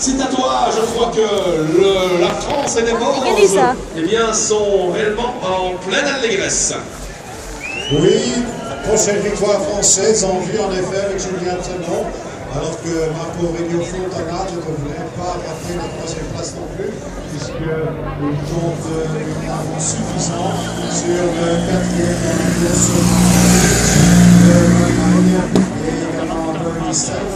ces tatouages, je crois que la France et les Vosges, eh bien, sont réellement en pleine allégresse. Oui, prochaine victoire française en vue, en effet, avec Julien Trenon, alors que Marco Aurelio Fontana ne devrait pas rater la troisième place non plus, puisqu'il compte une avance suffisante sur le quatrième de l'Allemagne et également Bernie Sanders.